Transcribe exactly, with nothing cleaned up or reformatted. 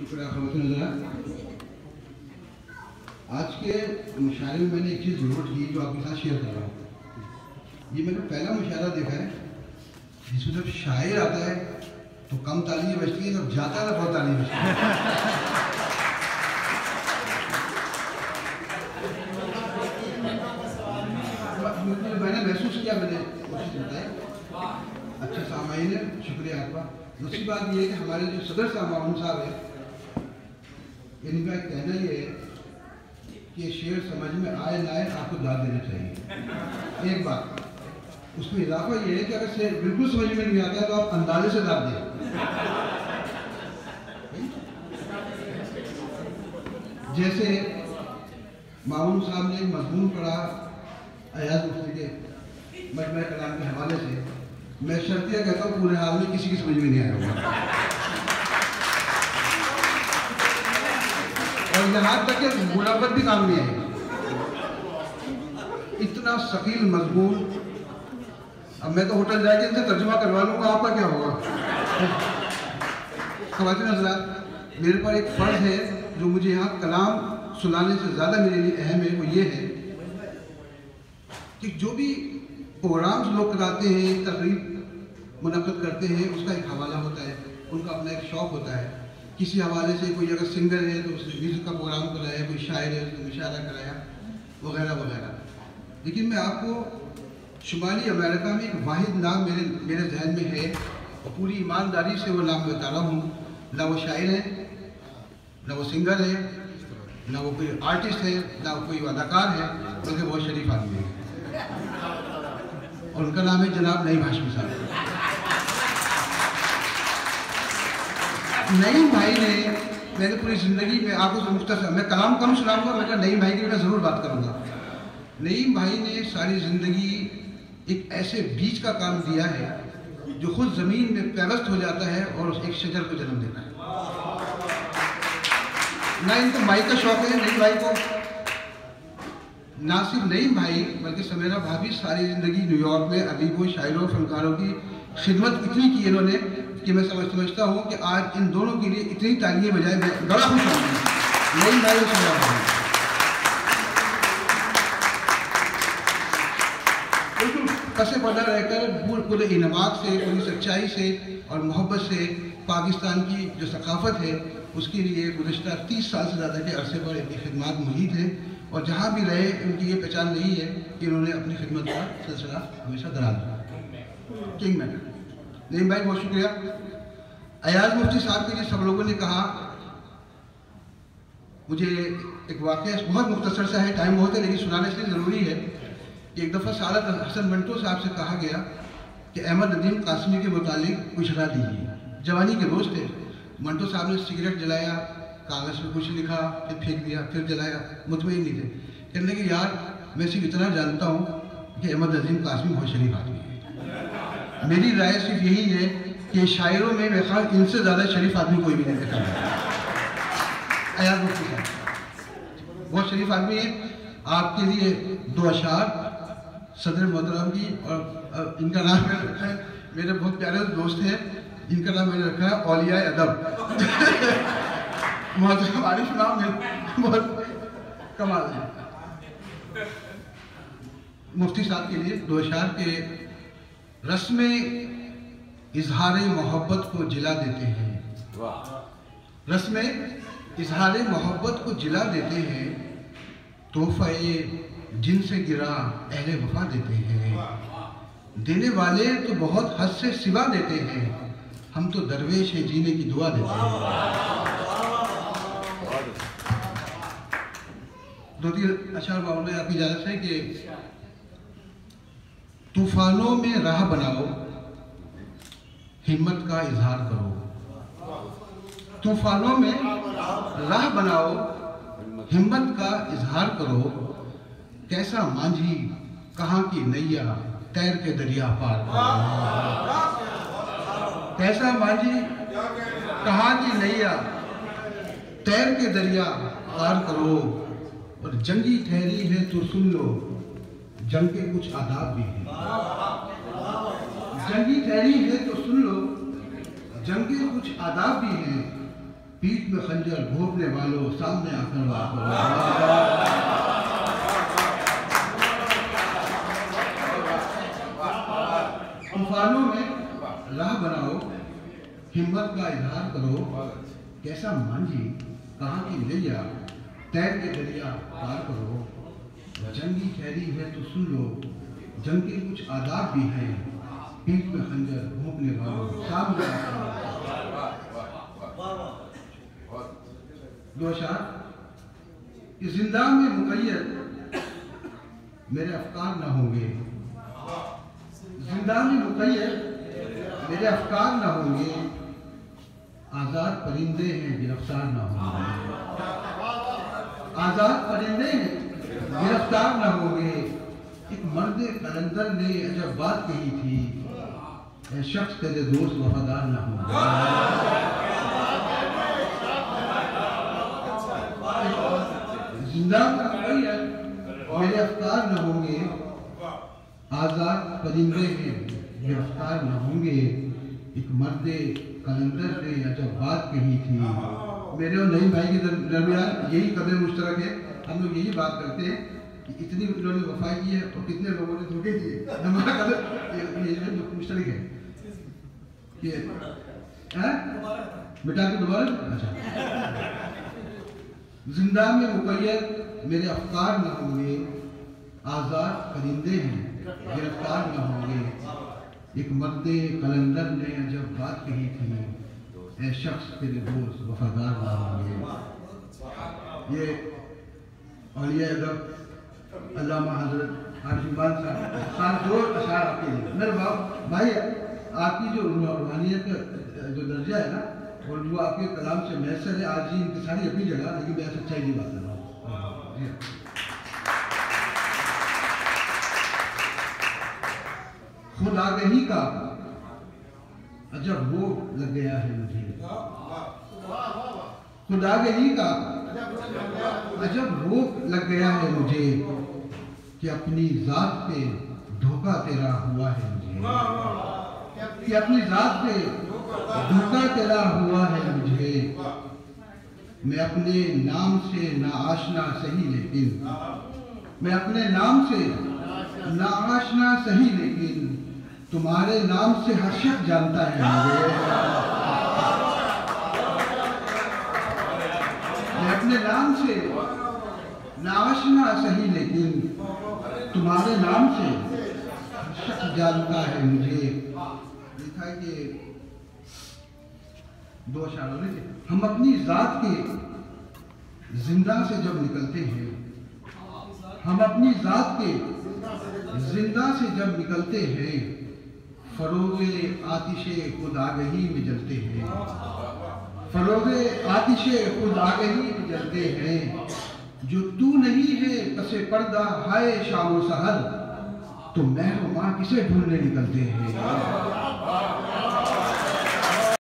शुक्रिया खामोश। आज के मुशायरे में मैंने एक चीज़ नोट की जो आपके साथ शेयर कर रहा हूँ। ये मैंने पहला मुशायरा देखा है जिसमें जब शायर आता है तो कम तालियां बजती है, जब जाता है तो बहुत तालियां बजती है। मैंने महसूस किया, मैंने कोशिश बताया। अच्छा सामाइन है, शुक्रिया आपका। दूसरी बात ये है कि हमारे जो सदर साहब मामून साहब है, इनका कहना ये है कि शेर समझ में आए ना आए आपको दाद देना चाहिए। एक बात उसमें इजाफा ये है कि अगर शेर बिल्कुल समझ में नहीं आता है तो आप अंदाजे से दाद दें। जैसे मामून साहब ने एक मजमून पढ़ा अयाज मुफ्ती के मजमे कलाम के हवाले से, मैं शर्तिया कहता हूँ पूरे हाल में किसी की समझ में नहीं आया होगा। और यहाँ तक कि मुनाफत भी काम नहीं आई। इतना सकील मजमून, अब मैं तो होटल जाके इनसे तर्जुमा करवा लूँगा, आपका क्या होगा। ख़वातीन हज़रात, मेरे पर एक फ़र्ज़ है जो मुझे यहाँ कलाम सुनाने से ज़्यादा मेरे लिए अहम है। वो ये है कि जो भी प्रोग्राम्स लोग कराते हैं, तकरीब मुनक़्क़द करते हैं, उसका एक हवाला होता है, उनका अपना एक शौक़ होता है। किसी हवाले से कोई अगर सिंगर है तो उसने म्यूज़िक का प्रोग्राम कराया, कोई शायर है उसने मुशायरा कराया, वगैरह वगैरह। लेकिन मैं आपको शुमाली अमेरिका में एक वाहिद नाम मेरे मेरे जहन में है और पूरी ईमानदारी से वो नाम बता रहा हूँ। ना वो शायर है, ना वो सिंगर है, ना वो कोई आर्टिस्ट है, ना वो कोई अदाकार है, बल्कि बहुत शरीफ आदमी है और उनका नाम है जनाब नईम हाशमी साहब। नईम भाई ने, मैंने पूरी ज़िंदगी में आपको मुख्तसर, मैं कलाम कम सुनाऊंगा, मैं नईम भाई की मैं ज़रूर बात करूंगा। नईम भाई ने सारी ज़िंदगी एक ऐसे बीज का काम दिया है जो खुद ज़मीन में पैवस्त हो जाता है और उस एक शजर को जन्म देता है। ना इनको माइक का शौक़ है नईम भाई को, ना सिर्फ नईम भाई बल्कि समेरा भाभी सारी ज़िंदगी न्यूयॉर्क में अदीबों, शायरों, फनकारों की खिदमत इतनी की इन्होंने कि मैं समझ समझता हूँ कि आज इन दोनों के लिए इतनी तालियां बजाए मैं बड़ा खुश हूँ। नईम भाई और समेरा भाभी बिल्कुल कसे पड़ा रहकर पूरे इनमाक से, पूरी सच्चाई से और मोहब्बत से पाकिस्तान की जो सकाफत है उसके लिए गुज़श्ता तीस साल से ज़्यादा के अरसे पर इनकी खिदमत मुहित है और जहाँ भी रहे उनकी ये पहचान नहीं है कि इन्होंने अपनी खिदमत का सिलसिला हमेशा दराज रखा। किंग मैन नईम भाई बहुत शुक्रिया। अयाज मुफ्ती साहब के लिए सब लोगों ने कहा, मुझे एक वाक़या बहुत मुख्तसर सा है, टाइम बहुत है लेकिन सुनाने इसलिए ज़रूरी है कि एक दफ़ा सादत हसन मंटो साहब से कहा गया कि अहमद नदीम कासमी के मुतालिक कुछ राह दीजिए। जवानी के दोस्त थे। मंटो साहब ने सिगरेट जलाया, कागज़ में कुछ लिखा, फिर फेंक दिया, फिर जलाया, मुतमईन नहीं थे। कहने लगे यार मैं सिर्फ इतना जानता हूँ कि अहमद नदीम कासमी बहुत शरीफ आदमी है। मेरी राय सिर्फ यही है कि शायरों में मेरे ख्याल इनसे ज़्यादा शरीफ आदमी कोई भी नहीं देखा है। अयाज मुफ्ती साहब बहुत शरीफ आदमी है। आपके लिए दो अशार सदर मोहतरम की, और इनका नाम मैंने रखा है, मेरे बहुत प्यारे दोस्त हैं, इनका नाम मैंने रखा है औलिया अदब। मोहतरम आरिफ नाम है, बहुत कमाल है। मुफ्ती साहब के लिए दो अशार के रस्म इजहार मोहब्बत को जिला देते हैं। रस्म इजहार मोहब्बत को जिला देते हैं, तोहफे जिनसे गिरा अहले वफा देते हैं। देने वाले तो बहुत हद से सिवा देते हैं, हम तो दरवेश है जीने की दुआ देते हैं। दो तीन अशार बाबू आपकी इजाजत है कि तूफानों में राह बनाओ, हिम्मत का इजहार करो। तूफानों में राह बनाओ, हिम्मत का इजहार करो। कैसा मांझी कहाँ की नैया, तैर के दरिया पार करो। कैसा मांझी कहाँ की नैया, तैर के दरिया पार करो। और जंगी ठहरी है तो सुन लो, जंग के कुछ आदाब भी हैं। जंगी ठहरी है तो सुन लो, जंग के कुछ आदाब भी हैं। पीठ में खंजर घोंपने वालों सामने आकर वार करो। तूफानों में राह बनाओ, हिम्मत का इजहार करो। कैसा मांझी कहाँ की नैया, तैर के दरिया पार करो। जंगी खैरी है तो सुन लो, जंग के कुछ आदाब भी हैं। पीठ में खंजर घोंपने वालों सामने आकर दो शार। इस जिंदा में मुक़य्यद मेरे अफकार न होंगे, जिंदा में मुक़य्यद मेरे अफकार न होंगे। आज़ाद परिंदे हैं गिरफ्तार न होंगे, आज़ाद परिंदे हैं गिरफ्तार न होंगे। एक मर्द कलंदर ने अजब बात कही थी, ऐ शख्स तेरे दोस्त वफादार न होंगे। जिंदा मेरे अफकार न होंगे, आज़ाद परिंदे हैं गिरफ्तार न होंगे। एक मर्द कलंदर ने अजब बात कही थी। मेरे और नईम भाई के दरमियान यही कदर मुश्तरक है। हम लोग यही बात करते हैं कि इतनी उन्होंने वफा की है और कितने लोगों ने धोखे दिए। हमारा कदर ये जो मुश्तरक है ये बेटा के दोबारा। अच्छा, जिंदा में मुक़य्यद मेरे अफकार न होंगे, आज़ाद परिंदे हैं गिरफ्तार न होंगे। एक मर्द कलंदर ने जब बात कही थी, ऐ शख्स तेरे दोस्त वफादार न होंगे। ये औलिया अदब अल्लामा हज़रत आरिफ़ साहब खान दो अशार आपके लिए। मेरे बाप भाई आपकी जो रूहानियत का जो दर्जा है ना, और जो आपके कलाम से मैसर है, आज ही इनकी सारी अपनी जगह, लेकिन मैं सच्चाई की बात कर रहा हूँ। खुद आगही का अजब रोग लग गया है मुझे, खुद आगही का अजब रोग लग गया है मुझे, कि अपनी जात पे धोखा तेरा हुआ है मुझे, कि अपनी जात पे धोखा तेरा हुआ है मुझे। मैं अपने नाम से ना आशना सही, लेकिन मैं अपने नाम से ना आशना सही, लेकिन तुम्हारे नाम से हर शख्स जानता है मुझे। मैं अपने नाम से ना आशना सही, लेकिन तुम्हारे नाम से हर शख्स जानता है मुझे। लिखा है कि दो अशारों में हम अपनी जात के जिंदा से जब निकलते हैं, हम अपनी जात के जिंदा से जब निकलते हैं, फरोगे आतिशे खुद आगही में जलते हैं, फरोगे आतिशे खुद आगही में जलते हैं। जो तू नहीं है पसे पर्दा हाय शाम सहर, तो मैं माँ किसे ढूंढने निकलते हैं।